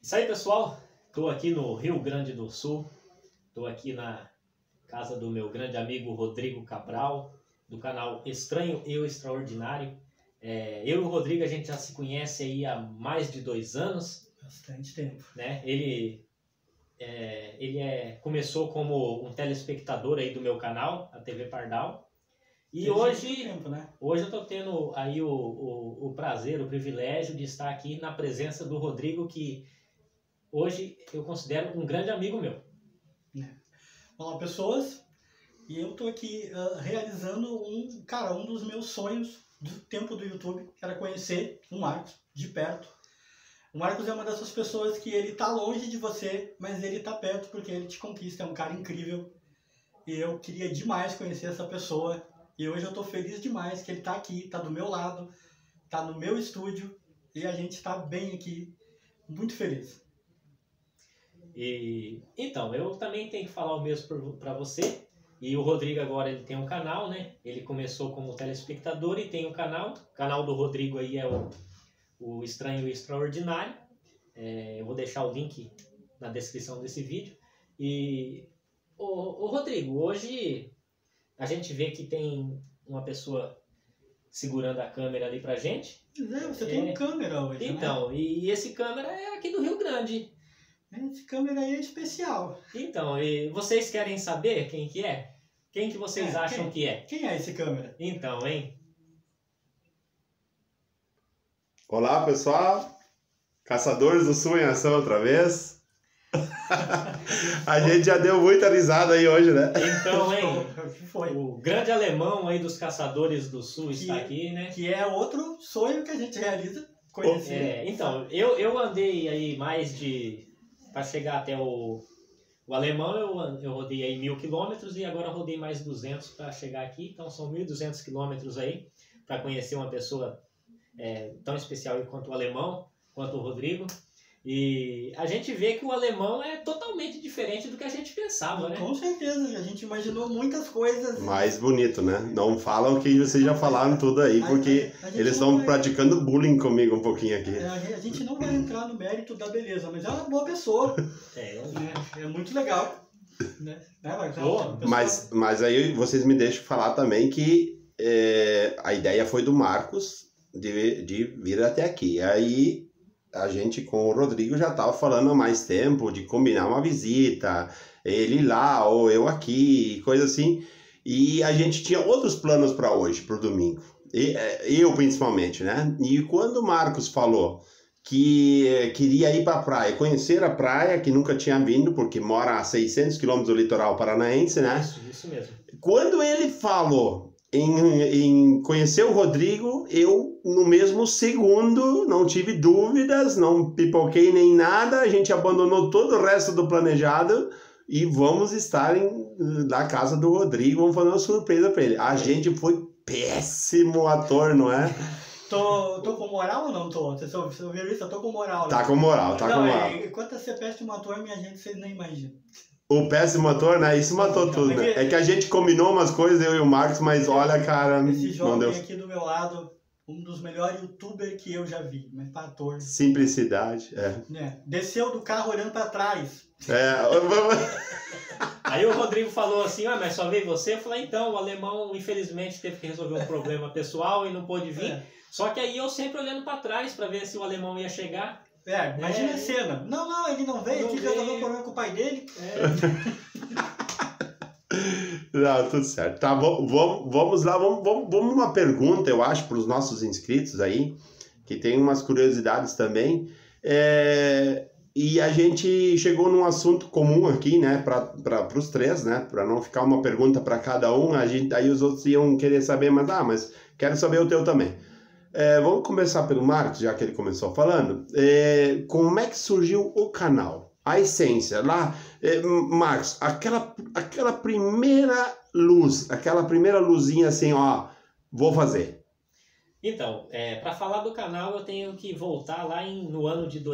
Isso aí, pessoal, estou aqui no Rio Grande do Sul, estou aqui na casa do meu grande amigo Rodrigo Cabral, do canal Estranho e o Extraordinário. Eu e o Rodrigo, a gente já se conhece aí há mais de 2 anos. Bastante tempo. Né? Ele começou como um telespectador aí do meu canal, a TV Pardal. E hoje eu estou tendo aí o prazer, o privilégio de estar aqui na presença do Rodrigo, que hoje eu considero um grande amigo meu. Olá, pessoas. E eu estou aqui realizando um dos meus sonhos do tempo do YouTube, que era conhecer o Marcos de perto. O Marcos é uma dessas pessoas que ele tá longe de você, mas ele tá perto porque ele te conquista, é um cara incrível. E eu queria demais conhecer essa pessoa. E hoje eu tô feliz demais que ele tá aqui, tá do meu lado, tá no meu estúdio. E a gente tá bem aqui, muito feliz. Então, eu também tenho que falar o mesmo para você. E o Rodrigo agora ele tem um canal, né? Ele começou como telespectador e tem um canal. O canal do Rodrigo aí é o Estranho e Extraordinário. Eu vou deixar o link na descrição desse vídeo. E o Rodrigo, hoje a gente vê que tem uma pessoa segurando a câmera ali pra gente. Você tem uma câmera hoje, então, né? E esse câmera é aqui do Rio Grande. Esse câmera aí é especial. Então, e vocês querem saber quem que é? Quem que vocês acham que é? Quem é esse câmera? Então, hein? Olá, pessoal. Caçadores do Sul em ação outra vez. A gente já deu muita risada aí hoje, né? Então, hein? Foi. O grande alemão aí dos Caçadores do Sul está aqui, né? Que é outro sonho que a gente realiza, conhecer. Então, eu andei aí mais de... Para chegar até o alemão, eu rodei aí 1.000 quilômetros e agora rodei mais 200 para chegar aqui. Então, são 1.200 quilômetros aí para conhecer uma pessoa tão especial quanto o alemão, quanto o Rodrigo. E a gente vê que o alemão é totalmente diferente do que a gente pensava, né? Com certeza, a gente imaginou muitas coisas. Mais bonito, né? Não falam que vocês já falaram tudo aí, porque eles estão praticando bullying comigo um pouquinho aqui. A gente não vai entrar no mérito da beleza, mas é uma boa pessoa. É muito legal. Né? Mas aí vocês me deixam falar também que a ideia foi do Marcos de vir até aqui. Aí a gente com o Rodrigo já estava falando há mais tempo de combinar uma visita, ele lá ou eu aqui, coisa assim. E a gente tinha outros planos para hoje, para o domingo. Eu principalmente, né? E quando o Marcos falou que queria ir para a praia, conhecer a praia, que nunca tinha vindo, porque mora a 600 quilômetros do litoral paranaense, né? Isso mesmo. Quando ele falou em conhecer o Rodrigo, eu no mesmo segundo não tive dúvidas, não pipoquei nem nada, a gente abandonou todo o resto do planejado e vamos estar na casa do Rodrigo, vamos fazer uma surpresa para ele. A gente foi péssimo ator, não é? Tô com moral ou não tô? Vocês ouviram isso? Eu tô com moral. Tá com moral, tá com moral. Enquanto você péssimo ator, minha gente, vocês nem imaginam. O péssimo ator, né? Isso matou tudo, né? É que a gente combinou umas coisas, eu e o Marcos, mas olha, cara... Esse jovem aqui do meu lado, um dos melhores youtubers que eu já vi, mas pra ator... Simplicidade, Desceu do carro olhando pra trás. Aí o Rodrigo falou assim, mas só veio você? Eu falei, então, o alemão infelizmente teve que resolver um problema pessoal e não pôde vir. Só que aí eu sempre olhando pra trás pra ver se o alemão ia chegar. Imagina a cena. Não, ele não veio, ele resolveu o problema com o pai dele. Não, tudo certo. Tá, vamos lá, vamos uma pergunta, eu acho, para os nossos inscritos aí, que tem umas curiosidades também. E a gente chegou num assunto comum aqui, né, para os três, né, para não ficar uma pergunta para cada um, aí os outros iam querer saber, mas quero saber o teu também. Vamos começar pelo Marcos, já que ele começou falando. Como é que surgiu o canal? A essência, lá, Marcos, aquela primeira luz, aquela primeira luzinha assim, ó, vou fazer. Então, para falar do canal eu tenho que voltar lá no ano de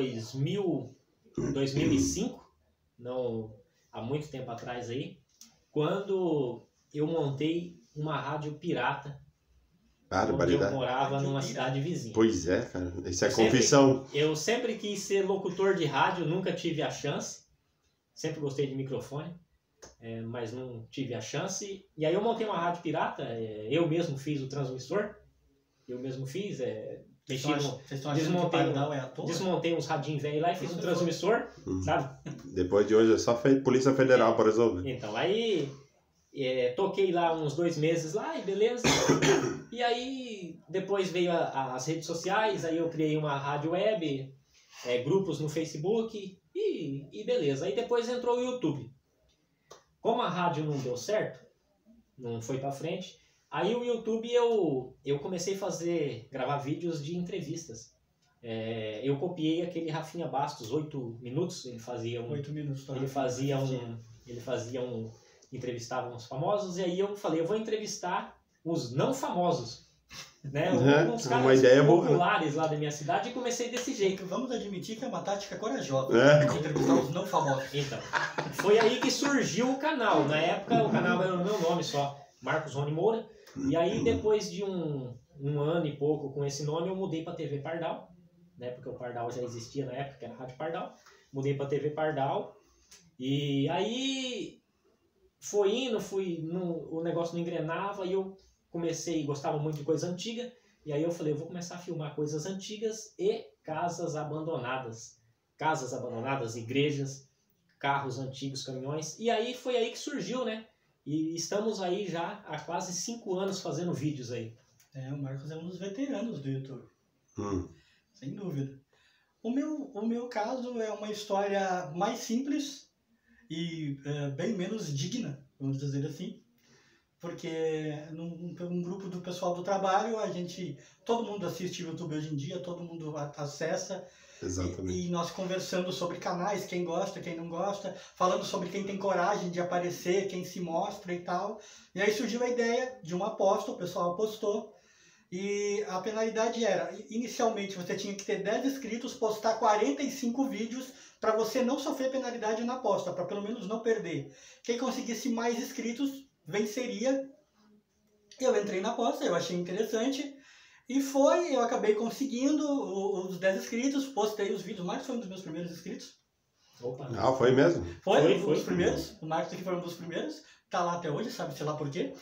2005, não, há muito tempo atrás aí, quando eu montei uma rádio pirata onde eu Barbaridade. morava numa cidade vizinha. Pois é, cara. Isso é Sempre- confissão. Eu sempre quis ser locutor de rádio, nunca tive a chance. Sempre gostei de microfone, mas não tive a chance. E aí eu montei uma rádio pirata, eu mesmo fiz o transmissor, eu mesmo fiz, Vocês mexi estão achando que desmontei, pardal é à toa? desmontei uns radinhos velhos lá e fiz um transmissor, sabe? Depois de hoje é só Polícia Federal para resolver. Então, aí toquei lá uns 2 meses lá e beleza. E aí depois veio as redes sociais, aí eu criei uma rádio web, grupos no Facebook e beleza. Aí depois entrou o YouTube. Como a rádio não deu certo, não foi pra frente, aí o YouTube eu comecei a gravar vídeos de entrevistas. Eu copiei aquele Rafinha Bastos, 8 minutos, ele fazia 8 minutos. Tá? Entrevistava uns famosos, e aí eu falei, eu vou entrevistar os não famosos, né? Uns uma caras ideia boa. populares lá da minha cidade, e comecei desse jeito. Vamos admitir que é uma tática corajosa. É. Entrevistar os não famosos. Então, foi aí que surgiu o canal. Na época, o canal era o meu nome só, Marcos Rony Moura. E aí, depois de um ano e pouco com esse nome, eu mudei para TV Pardal, né? Porque o Pardal já existia na época, que era a Rádio Pardal. Mudei para TV Pardal. E aí, foi indo, o negócio não engrenava, e eu gostava muito de coisa antiga. E aí eu falei, eu vou começar a filmar coisas antigas e casas abandonadas. Casas abandonadas, igrejas, carros antigos, caminhões. E aí foi aí que surgiu, né? E estamos aí já há quase 5 anos fazendo vídeos aí. O Marcos é um dos veteranos do YouTube. Sem dúvida. O meu caso é uma história mais simples e bem menos digna, vamos dizer assim. Porque num grupo do pessoal do trabalho, todo mundo assiste YouTube hoje em dia, todo mundo acessa. Exatamente. E nós conversando sobre canais, quem gosta, quem não gosta, falando sobre quem tem coragem de aparecer, quem se mostra e tal. E aí surgiu a ideia de uma aposta, o pessoal apostou. E a penalidade era, inicialmente você tinha que ter 10 inscritos, postar 45 vídeos para você não sofrer penalidade na aposta, para pelo menos não perder. Quem conseguisse mais inscritos venceria. Eu entrei na aposta, eu achei interessante. E eu acabei conseguindo os 10 inscritos, postei os vídeos. O Marcos foi um dos meus primeiros inscritos. Opa. Ah, foi mesmo? Foi um dos primeiros. O Marcos aqui foi um dos primeiros. Tá lá até hoje, sabe sei lá por quê.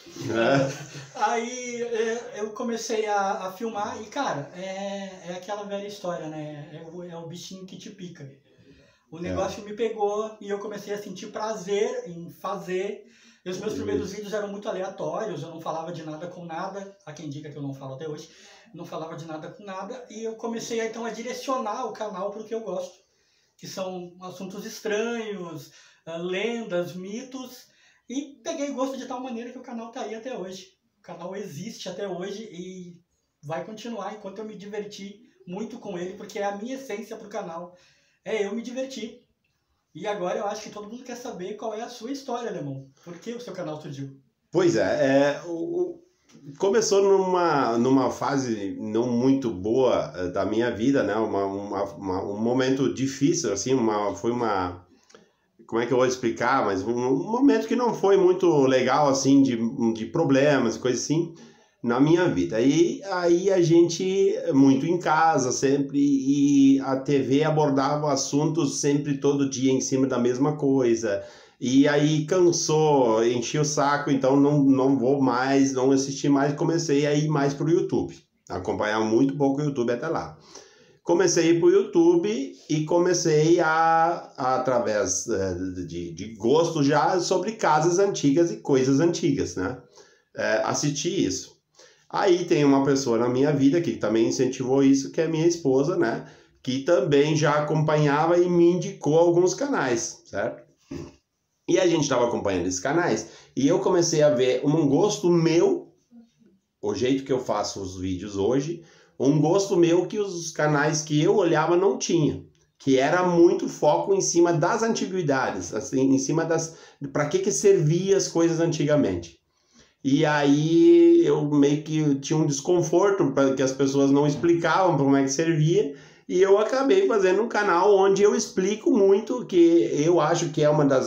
Aí eu comecei a filmar e, cara, é aquela velha história, né? É o bichinho que te pica. O negócio me pegou e eu comecei a sentir prazer em fazer. E os meus primeiros vídeos eram muito aleatórios, eu não falava de nada com nada. Há quem diga que eu não falo até hoje. Não falava de nada com nada. E eu comecei então a direcionar o canal para o que eu gosto. Que são assuntos estranhos, lendas, mitos. E peguei gosto de tal maneira que o canal tá aí até hoje. O canal existe até hoje e vai continuar enquanto eu me divertir muito com ele, porque é a minha essência pro canal. Eu me divertir. E agora eu acho que todo mundo quer saber qual é a sua história, Alemão. Por que o seu canal surgiu? Pois começou numa fase não muito boa da minha vida, né? Um momento difícil, assim, como é que eu vou explicar? Mas um momento que não foi muito legal, assim, de problemas e coisas assim, na minha vida. Aí a gente, muito em casa sempre, e a TV abordava assuntos sempre, todo dia, em cima da mesma coisa. E aí cansou, enchi o saco, então não vou mais, não assisti mais, comecei a ir mais pro YouTube. Acompanhar muito pouco o YouTube até lá. Comecei a ir pro YouTube e comecei através de gosto já sobre casas antigas e coisas antigas, né? Assistir isso. Aí tem uma pessoa na minha vida que também incentivou isso, que é minha esposa, né? Que também já acompanhava e me indicou alguns canais, certo? E a gente estava acompanhando esses canais e eu comecei a ver um gosto meu, o jeito que eu faço os vídeos hoje, um gosto meu que os canais que eu olhava não tinha, que era muito foco em cima das antiguidades, assim, em cima para que servia as coisas antigamente. E aí eu meio que tinha um desconforto, porque as pessoas não explicavam como é que servia, e eu acabei fazendo um canal onde eu explico muito, que eu acho que é uma das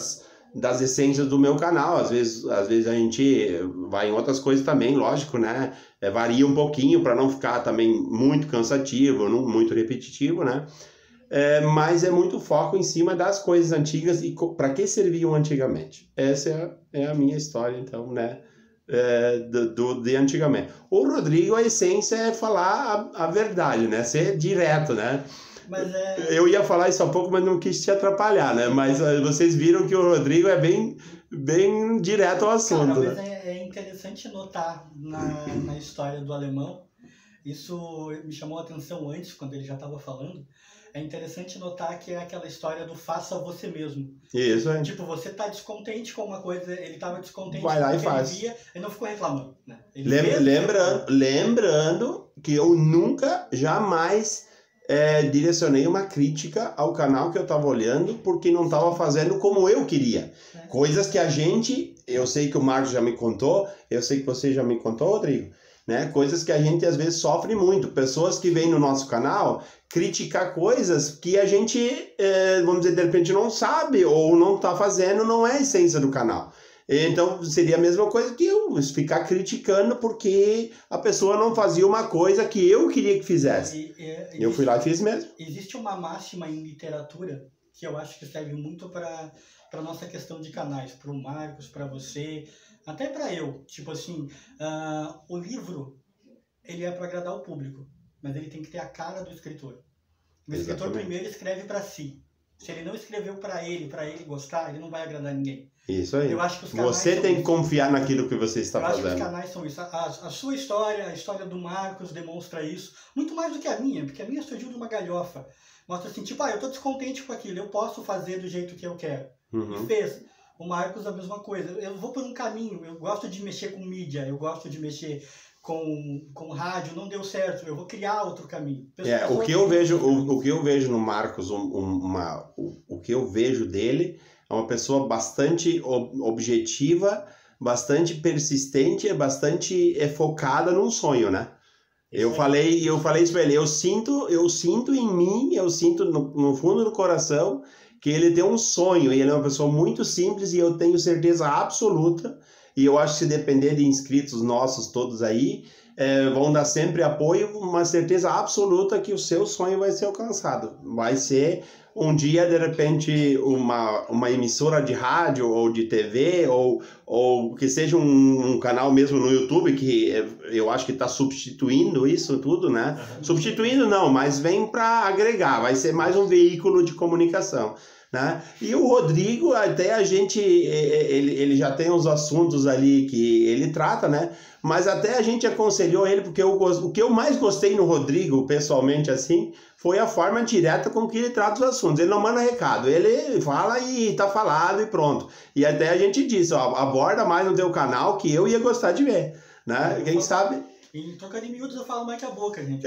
das essências do meu canal. Às vezes a gente vai em outras coisas também, lógico, né? Varia um pouquinho para não ficar também muito cansativo, não muito repetitivo, né? Mas é muito foco em cima das coisas antigas e para que serviam antigamente. Essa é a minha história, então, né? De antigamente. O Rodrigo, a essência é falar a verdade, né? Ser direto, né? Mas eu ia falar isso há pouco, mas não quis te atrapalhar, né? Mas vocês viram que o Rodrigo é bem direto ao assunto. Cara, mas né? é interessante notar na história do alemão, isso me chamou a atenção antes, quando ele já estava falando. É interessante notar que é aquela história do faça você mesmo. Isso, é. Tipo, você tá descontente com uma coisa, ele tava descontente vai lá com e o que faz. ele via, ele não ficou reclamando. Né? Lembrando que eu nunca, jamais direcionei uma crítica ao canal que eu tava olhando, porque não tava fazendo como eu queria. Coisas que eu sei que o Marcos já me contou, eu sei que você já me contou, Rodrigo, né? Coisas que a gente às vezes sofre muito. Pessoas que vêm no nosso canal criticar coisas que a gente, vamos dizer, de repente não sabe ou não está fazendo, não é a essência do canal. Então, seria a mesma coisa que eu ficar criticando porque a pessoa não fazia uma coisa que eu queria que fizesse. Eu fui lá e fiz mesmo. Existe uma máxima em literatura que eu acho que serve muito para a nossa questão de canais, para o Marcos, para você, até para eu. Tipo assim, o livro, ele é para agradar o público, mas ele tem que ter a cara do escritor. O escritor primeiro escreve para si. Se ele não escreveu para ele gostar, ele não vai agradar ninguém. Isso aí. Eu acho que os canais você tem que confiar naquilo que você está fazendo. Eu acho que os canais são isso. A sua história, a história do Marcos demonstra isso. Muito mais do que a minha, porque a minha surgiu de uma galhofa. Mostra assim, tipo, eu tô descontente com aquilo, eu posso fazer do jeito que eu quero. E fez. O Marcos a mesma coisa. Eu vou por um caminho, eu gosto de mexer com mídia, eu gosto de mexer com rádio, não deu certo, eu vou criar outro caminho. O que eu vejo no Marcos, o que eu vejo dele é uma pessoa bastante objetiva, bastante persistente, bastante focada num sonho, né? Eu falei isso pra ele, eu sinto em mim, eu sinto no fundo do coração que ele tem um sonho, e ele é uma pessoa muito simples, e eu tenho certeza absoluta, e eu acho que se depender de inscritos nossos todos aí, vão dar sempre apoio, uma certeza absoluta que o seu sonho vai ser alcançado. Vai ser um dia, de repente, uma emissora de rádio ou de TV, ou que seja um canal mesmo no YouTube, que eu acho que está substituindo isso tudo, né? Substituindo não, mas vem para agregar, vai ser mais um veículo de comunicação. Né? E o Rodrigo, até a gente, ele já tem uns assuntos ali que ele trata, né? Mas até a gente aconselhou ele, porque o que eu mais gostei no Rodrigo, pessoalmente, assim, foi a forma direta com que ele trata os assuntos. Ele não manda recado, ele fala e tá falado e pronto. E até a gente disse, aborda mais no teu canal que eu ia gostar de ver, né? Quem sabe? Em troca de miúdos eu falo mais que a boca, gente.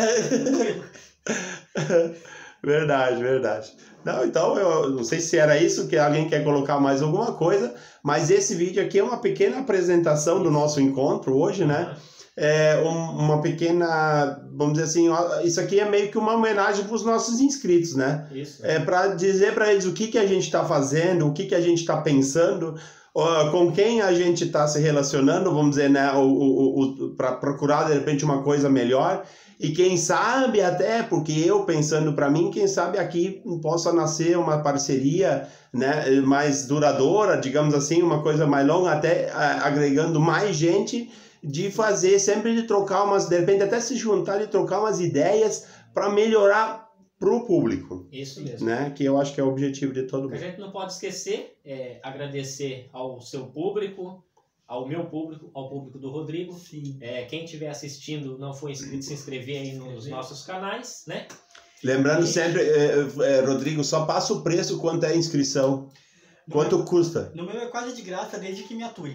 Verdade. Não, então, eu não sei se era isso, que alguém quer colocar mais alguma coisa, mas esse vídeo aqui é uma pequena apresentação do nosso encontro hoje, né? Uma pequena, vamos dizer assim, isso aqui é meio que uma homenagem para os nossos inscritos, né? Isso. Para dizer para eles o que a gente está fazendo, o que a gente está pensando, com quem a gente está se relacionando, vamos dizer, né? Para procurar, de repente, uma coisa melhor. E quem sabe até, porque eu pensando para mim, quem sabe aqui possa nascer uma parceria, né, mais duradoura, digamos assim, uma coisa mais longa, até agregando mais gente, de fazer sempre, de trocar de repente até se juntar e trocar umas ideias para melhorar pro público. Isso mesmo. Né, que eu acho que é o objetivo de todo mundo. A gente não pode esquecer, agradecer ao seu público, ao meu público, ao público do Rodrigo. Sim. Quem estiver assistindo, não for inscrito, se inscrever aí nos nossos canais, né? Lembrando sempre, Rodrigo, só passa o preço quanto é a inscrição. Quanto custa? No meu é quase de graça, desde que me atue.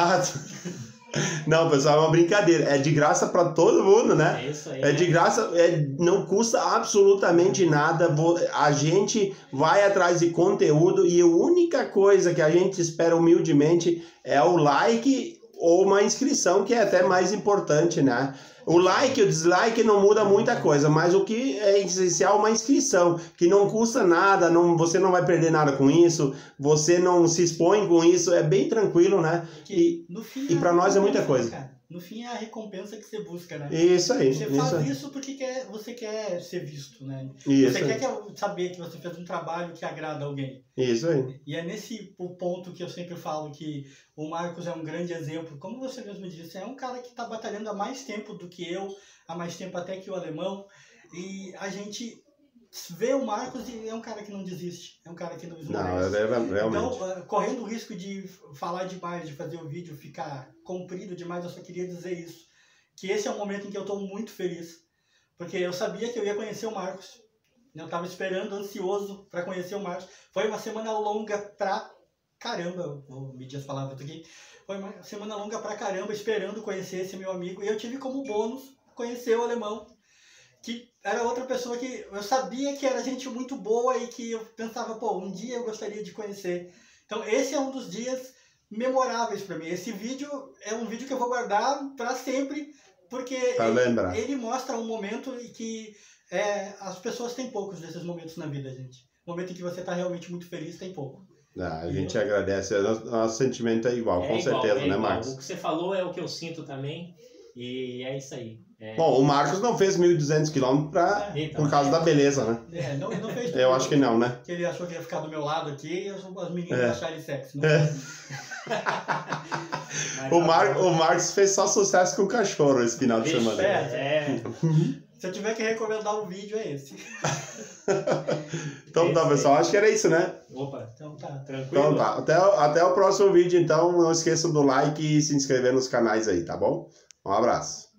Não, pessoal, é uma brincadeira. É de graça para todo mundo, né? É isso aí. É de graça, não custa absolutamente nada. A gente vai atrás de conteúdo e a única coisa que a gente espera humildemente é o like ou uma inscrição, que é até mais importante, né? O like e o dislike não muda muita coisa, mas o que é essencial é uma inscrição, que não custa nada, você não vai perder nada com isso, você não se expõe com isso, é bem tranquilo, né? E para nós é muita coisa. Cara. No fim é a recompensa que você busca, né? Isso aí. Você faz isso porque você quer ser visto, né? Isso você aí. quer saber que você fez um trabalho que agrada alguém. Isso aí. E é nesse o ponto que eu sempre falo que o Marcos é um grande exemplo. Como você mesmo disse, é um cara que está batalhando há mais tempo do que eu, há mais tempo até que o alemão. E a gente vê o Marcos e é um cara que não desiste, é um cara que não esmorece. Não, realmente. Então, correndo o risco de falar demais, de fazer o vídeo ficar comprido demais, eu só queria dizer isso. Que esse é um momento em que eu estou muito feliz. Porque eu sabia que eu ia conhecer o Marcos. Eu estava esperando, ansioso para conhecer o Marcos. Foi uma semana longa pra caramba, vou medir as palavras aqui. Foi uma semana longa pra caramba esperando conhecer esse meu amigo. E eu tive como bônus conhecer o alemão, que era outra pessoa que eu sabia que era gente muito boa e que eu pensava, pô, um dia eu gostaria de conhecer. Então esse é um dos dias memoráveis para mim. Esse vídeo é um vídeo que eu vou guardar para sempre, porque ele mostra um momento em que as pessoas têm poucos desses momentos na vida, gente. O momento em que você está realmente muito feliz, tem pouco. A gente agradece, o nosso sentimento é igual, com certeza, né, Marcos? O que você falou é o que eu sinto também, e é isso aí. Bom, o Marcos não fez 1.200 km por causa da beleza, né? Não fez. Eu acho que não, né? Que ele achou que ia ficar do meu lado aqui e as meninas acharem sexy. O Marcos fez só sucesso com o cachorro esse final de semana. Se eu tiver que recomendar um vídeo, é esse. Então tá, pessoal, acho que era isso, né? Opa, então tá. Tranquilo. Então tá, até o próximo vídeo, então. Não esqueçam do like e se inscrever nos canais aí, tá bom? Um abraço.